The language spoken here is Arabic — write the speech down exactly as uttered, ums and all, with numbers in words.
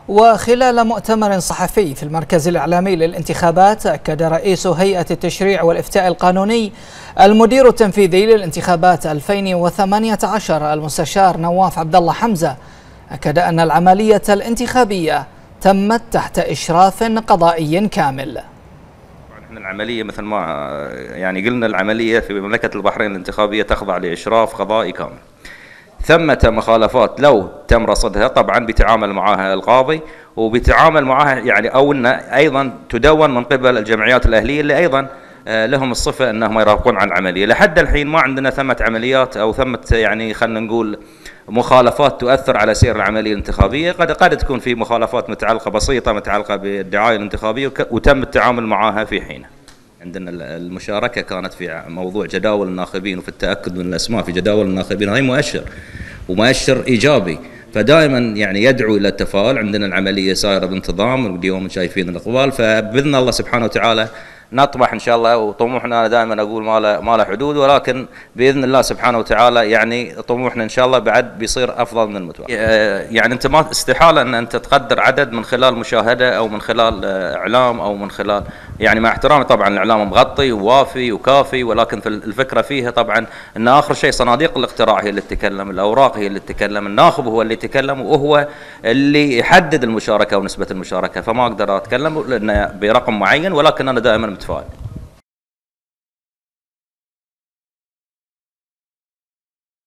وخلال مؤتمر صحفي في المركز الإعلامي للانتخابات، أكد رئيس هيئة التشريع والإفتاء القانوني المدير التنفيذي للانتخابات ألفين وثمانية عشر المستشار نواف عبد الله حمزة، أكد أن العملية الانتخابية تمت تحت إشراف قضائي كامل. احنا العملية مثل ما يعني قلنا، العملية في مملكة البحرين الانتخابية تخضع لإشراف قضائي كامل. ثمة مخالفات لو تم رصدها طبعا بيتعامل معها القاضي، وبيتعامل معها يعني او انه ايضا تدون من قبل الجمعيات الاهليه اللي ايضا لهم الصفه انهم يراقبون عن العمليه. لحد الحين ما عندنا ثمة عمليات او ثمة يعني خلينا نقول مخالفات تؤثر على سير العمليه الانتخابيه. قد قد تكون في مخالفات متعلقه بسيطه متعلقه بالدعايه الانتخابيه وتم التعامل معها في حينها. عندنا المشاركة كانت في موضوع جداول الناخبين وفي التأكد من الأسماء في جداول الناخبين، هاي مؤشر ومؤشر إيجابي، فدائما يعني يدعو إلى التفاؤل. عندنا العملية سائرة بانتظام واليوم شايفين الإقبال، فبإذن الله سبحانه وتعالى نطمح إن شاء الله، وطموحنا أنا دائما أقول ما له ما له حدود، ولكن بإذن الله سبحانه وتعالى يعني طموحنا إن شاء الله بعد بيصير أفضل من المتوقع. يعني أنت ما استحالة أن أنت تقدر عدد من خلال مشاهدة أو من خلال إعلام أو من خلال يعني مع احترامي طبعا الإعلام مغطي ووافي وكافي، ولكن في الفكرة فيها طبعا أن آخر شيء صناديق الاقتراع هي اللي تتكلم، الأوراق هي اللي تتكلم، الناخب هو اللي يتكلم وهو اللي يحدد المشاركة ونسبة المشاركة، فما أقدر أتكلم لأنه برقم معين، ولكن أنا دائما متفائل.